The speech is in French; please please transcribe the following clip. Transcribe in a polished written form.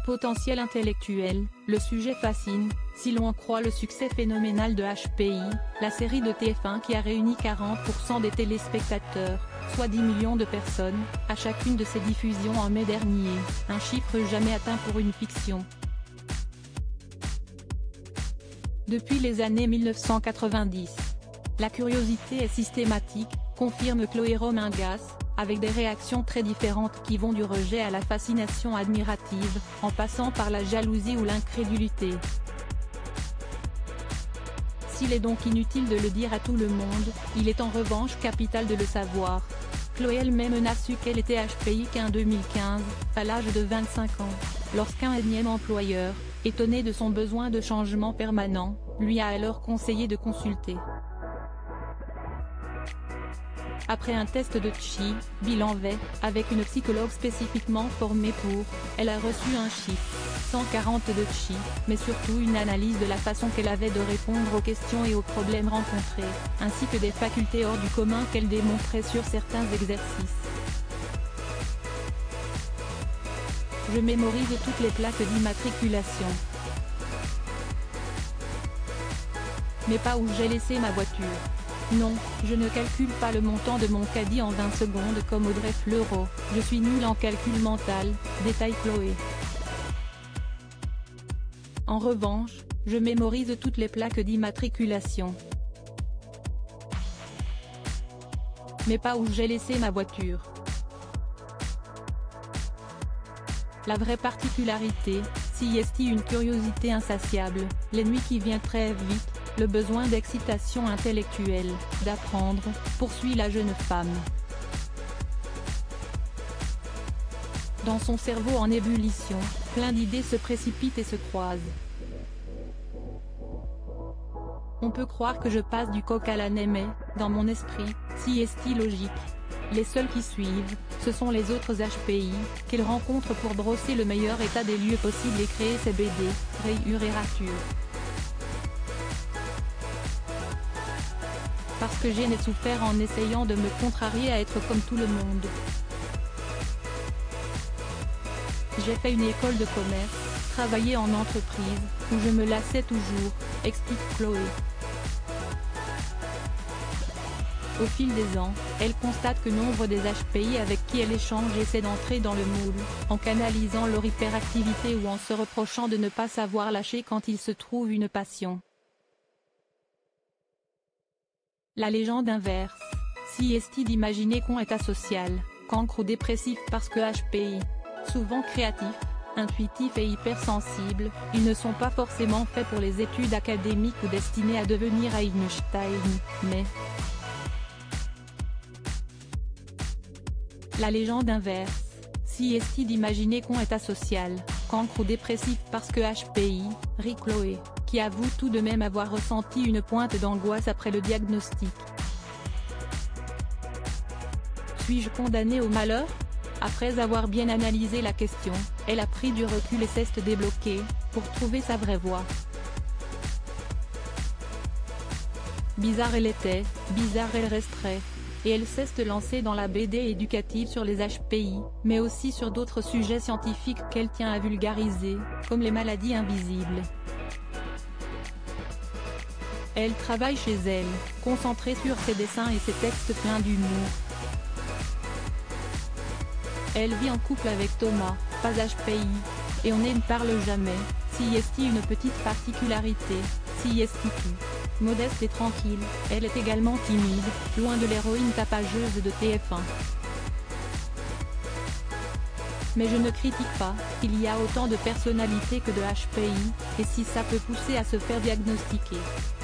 potentiel intellectuel, le sujet fascine, si l'on en croit le succès phénoménal de HPI, la série de TF1 qui a réuni 40% des téléspectateurs, soit 10 millions de personnes, à chacune de ses diffusions en mai dernier, un chiffre jamais atteint pour une fiction. Depuis les années 1990. La curiosité est systématique, confirme Chloé Romingas, avec des réactions très différentes qui vont du rejet à la fascination admirative, en passant par la jalousie ou l'incrédulité. S'il est donc inutile de le dire à tout le monde, il est en revanche capital de le savoir. Chloé elle-même n'a su qu'elle était HPI qu'en 2015, à l'âge de 25 ans, lorsqu'un énième employeur, étonné de son besoin de changement permanent, lui a alors conseillé de consulter. Après un test de Chi, bilan V, avec une psychologue spécifiquement formée pour, elle a reçu un chiffre, 140 de Chi, mais surtout une analyse de la façon qu'elle avait de répondre aux questions et aux problèmes rencontrés, ainsi que des facultés hors du commun qu'elle démontrait sur certains exercices. Je mémorise toutes les plaques d'immatriculation. Mais pas où j'ai laissé ma voiture. Non, je ne calcule pas le montant de mon caddie en 20 secondes comme Audrey Fleurot, je suis nulle en calcul mental, détaille Chloé. En revanche, je mémorise toutes les plaques d'immatriculation. Mais pas où j'ai laissé ma voiture. La vraie particularité, si est une curiosité insatiable, l'ennui qui vient très vite, le besoin d'excitation intellectuelle, d'apprendre, poursuit la jeune femme. Dans son cerveau en ébullition, plein d'idées se précipitent et se croisent. On peut croire que je passe du coq à l'âne mais, dans mon esprit, si est logique. Les seuls qui suivent, ce sont les autres HPI, qu'elle rencontre pour brosser le meilleur état des lieux possible et créer ses BD, rayures et ratures. Parce que j'ai souffert en essayant de me contrarier à être comme tout le monde. J'ai fait une école de commerce, travaillé en entreprise, où je me lassais toujours, explique Chloé. Au fil des ans, elle constate que nombre des HPI avec qui elle échange essaient d'entrer dans le moule, en canalisant leur hyperactivité ou en se reprochant de ne pas savoir lâcher quand il se trouve une passion. La légende inverse, si est d'imaginer qu'on est asocial, cancre ou dépressif parce que HPI, souvent créatifs, intuitifs et hypersensibles, ils ne sont pas forcément faits pour les études académiques ou destinés à devenir Einstein, mais... La légende inverse, si est d'imaginer qu'on est asocial, cancre ou dépressif parce que HPI, rit Chloé, qui avoue tout de même avoir ressenti une pointe d'angoisse après le diagnostic. Suis-je condamnée au malheur ? Après avoir bien analysé la question, elle a pris du recul et s'est débloquée, pour trouver sa vraie voie. Bizarre elle était, bizarre elle resterait. Et elle s'est lancée dans la BD éducative sur les HPI, mais aussi sur d'autres sujets scientifiques qu'elle tient à vulgariser, comme les maladies invisibles. Elle travaille chez elle, concentrée sur ses dessins et ses textes pleins d'humour. Elle vit en couple avec Thomas, pas HPI, et on ne parle jamais, si est une petite particularité, si est tout. Modeste et tranquille, elle est également timide, loin de l'héroïne tapageuse de TF1. Mais je ne critique pas, il y a autant de personnalités que de HPI, et si ça peut pousser à se faire diagnostiquer.